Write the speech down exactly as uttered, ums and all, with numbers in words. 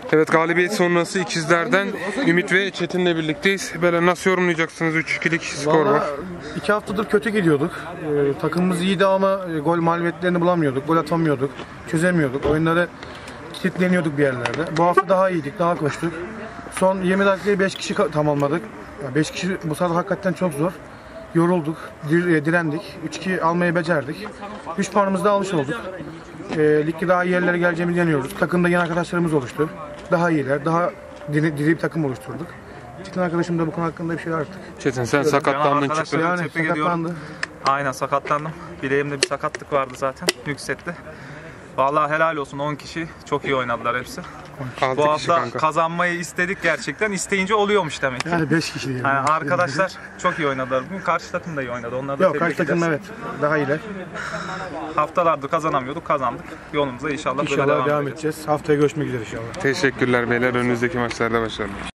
Evet, galibiyet sonrası ikizlerden Ümit ve Çetin'le birlikteyiz. Böyle nasıl yorumlayacaksınız? üç ikilik skor var. iki haftadır kötü gidiyorduk. Ee, takımımız iyiydi ama gol mağlubiyetlerini bulamıyorduk. Gol atamıyorduk. Çözemiyorduk. Oyunları kilitleniyorduk bir yerlerde. Bu hafta daha iyiydik. Daha koştuk. Son yirmi dakikayı beş kişi tamamladık. Yani beş kişi bu sahada hakikaten çok zor. Yorulduk. Direndik. üç iki almayı becerdik. üç puanımızı da almış olduk. E, ligde daha iyi yerlere geleceğimizi inanıyoruz. Takımda yeni arkadaşlarımız oluştu. Daha iyiler, daha diri, diri bir takım oluşturduk. Çetin arkadaşım da bu konu hakkında bir şeyler artık. Çetin, sen sakatlandın çıktın. Yani tebrik sakatlandı. ediyorum. Aynen sakatlandım. Bileğimde bir sakatlık vardı zaten. Yüksekti. Vallahi helal olsun, on kişi çok iyi oynadılar hepsi. Bu hafta kazanmayı istedik gerçekten. İsteyince oluyormuş demek ki. Yani beş kişi diyelim. Yani arkadaşlar çok iyi oynadılar bugün. Karşı takım da iyi oynadı. Onları da Yok, tebrik karşı takım ederiz. evet daha iyiler. Haftalardır kazanamıyorduk, kazandık. Yolumuza inşallah, İnşallah böyle devam, devam edeceğiz. edeceğiz. Haftaya görüşmek üzere inşallah. Teşekkürler beyler. Önümüzdeki maçlarda başarılar.